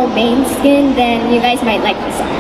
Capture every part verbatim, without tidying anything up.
more main skin, then you guys might like this song.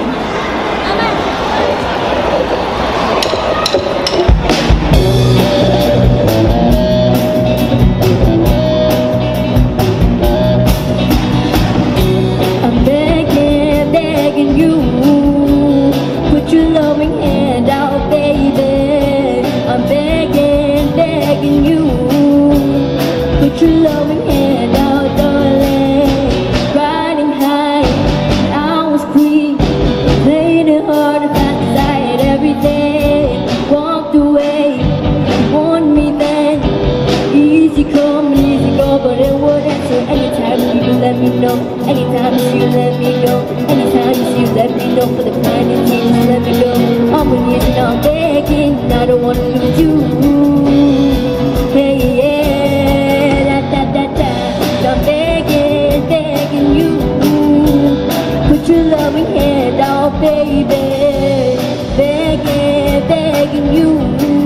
I'm begging, begging you, put your loving hand out, baby. I'm begging, begging you, put your loving hand out, darling. Riding high, I was free, played it hard, I fantasied every day. Walked away, warned me then, easy come, easy go, but it wouldn't. So anytime you let me know, anytime you let me know, anytime you let me know, for the kind of things let me know. I'm with you and I'm begging, I don't wanna lose you. Hey, yeah, da da da da. I'm begging, begging you, put your loving hand out, baby. Begging, begging you,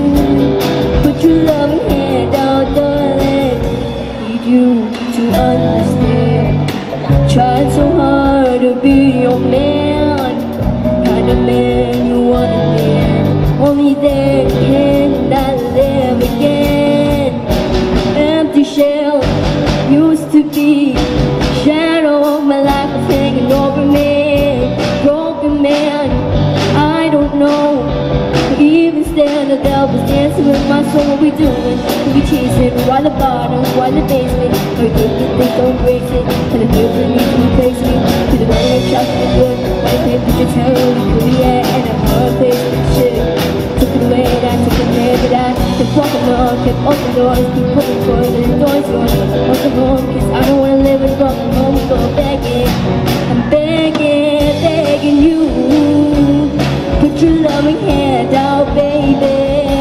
put your loving hand out, darling. Need you to understand, trying so hard to be your man, kind of man you wanna be. Only then can I live again. Empty shell used to be, shadow of my life was hanging over me. Broken man, I don't know, even stand, the devil's dancing with my soul. What we doing? We chasing, why the bottom, why the basement? Or you think they don't break it, and the fear for me to replace me. To the right and trust the good, why the paper to tell me who we at, and I'm hard face with shit. Took it away and I took it there, but I kept walking on, kept open doors, keep pulling for it, and the doors yours. Welcome home, cause I don't wanna live in a broken home, so I'm begging. I'm begging, begging you, put your loving hand out, baby.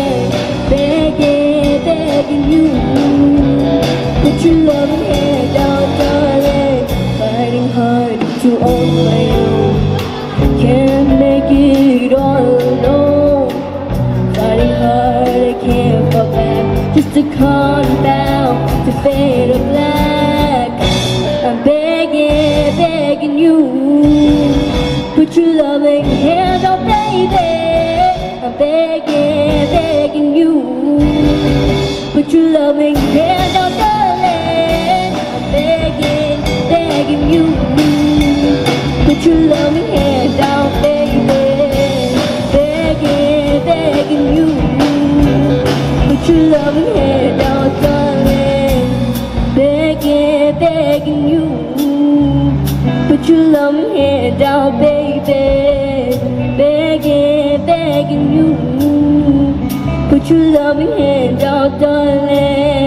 Begging, begging you, put your loving hand out, darling. Fighting hard to own my own, can't make it all alone. Fighting hard, I can't fall back, just to calm down, to fade to black. I'm begging, begging you, put your loving hand out, baby. I'm begging, begging you, put your loving hand out, darling. I'm begging, begging you, put your loving hand out, baby. Begging, begging you, put your loving hand out, darling. Begging, begging you, put your loving hand out, baby. Begging, begging you, put your loving hand out, darling.